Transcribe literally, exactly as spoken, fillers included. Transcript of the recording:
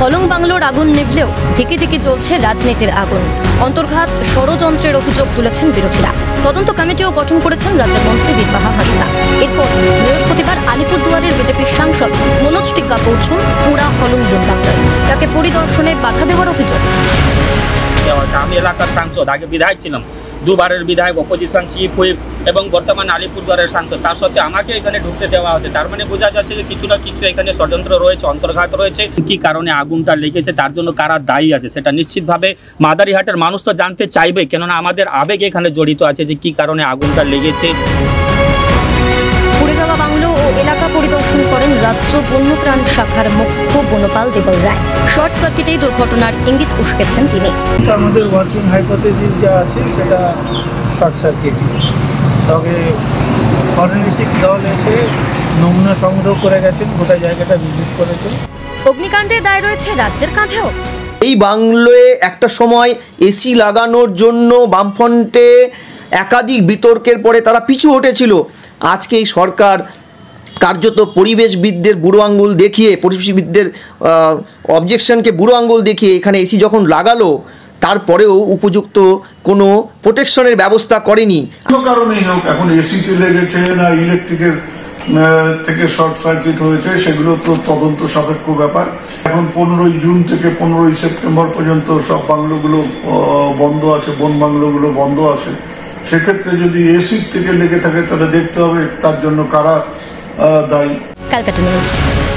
হলং বাংলোর আগুন নিভলেও দিকে দিকে জ্বলছে রাজনীতির আগুন। অন্তর্ঘাত ষড়যন্ত্রের অভিযোগ তুলেছেন বিরোধীরা। তদন্ত কমিটিও গঠন করেছেন রাজ্যের মন্ত্রী বীরবাহা হাঁসদা। এরপর বৃহস্পতিবার আলিপুরদুয়ারের বিজেপির সাংসদ মনোজ টিক্কা পৌঁছন পুরা হলং বনবাংলায়। তাকে পরিদর্শনে বাধা দেওয়ার অভিযোগ। আমি এলাকার সাংসদ, আগে বিধায়ক ছিলাম, দুবারের বিধায়ক, অপোজিশন চিফ হুইপ এবং বর্তমানে আলিপুরদুয়ারের সাংসদ। তার সত্ত্বেও আমাকে এখানে ঢুকতে দেওয়া হচ্ছে। তার মানে বোঝা যাচ্ছে যে কিছু না কিছু এখানে ষড়যন্ত্র রয়েছে, অন্তর্ঘাত রয়েছে। কি কারণে আগুনটা লেগেছে, তার জন্য কারা দায়ী আছে সেটা নিশ্চিতভাবে মাদারিহাটের মানুষ তো জানতে চাইবে, কেননা আমাদের আবেগ এখানে জড়িত আছে যে কি কারণে আগুনটা লেগেছে। পুড়ে যাওয়া বাংলো ও এলাকা পরিদর্শন করেন রাজ্য বন্যপ্রাণ শাখার মুখ্য বনপাল দেবল রায়। শর্ট সার্কিটেই দুর্ঘটনার ইঙ্গিত উস্কেছেন তিনি। আমাদের ওয়ার্কিং হাইপোথেসিস যা আছে সেটা শর্ট সার্কিট, তবে ফরেনসিক দল এসে নমুনা সংগ্রহ করে গেছেন, গোটা জায়গাটা ভিজিট করেছে। অগ্নিকাণ্ডে দায় রয়েছে রাজ্যের কাঁধেও। এই বাংলোয় একটা সময় এসি লাগানোর জন্য বামফ্রন্টে একাধিক বিতর্কের পরে তারা পিছু হটেছিল। আজকে এই সরকার কার্যত পরিবেশবিদদের বুড়ো আঙ্গুল দেখিয়ে, পরিবেশবিদদের অবজেকশনকে বুড়ো আঙ্গুল দেখিয়ে এখানে এসি যখন লাগালো, তারপরেও উপযুক্ত কোনো প্রোটেকশনের ব্যবস্থা করেনি। কোনো কারণেই হোক, এখন এসিতে লেগেছে না ইলেকট্রিকের থেকে শর্ট সার্কিট হয়েছে, সেগুলো তো তদন্ত সাপেক্ষ ব্যাপার। এখন পনেরোই জুন থেকে পনেরোই সেপ্টেম্বর পর্যন্ত সব বাংলোগুলো বন্ধ আছে, বন বাংলোগুলো বন্ধ আছে। সেক্ষেত্রে যদি এসির থেকে লেগে থাকে তাহলে দেখতে হবে তার জন্য কারা দায়ী। ক্যালকাটা নিউজ।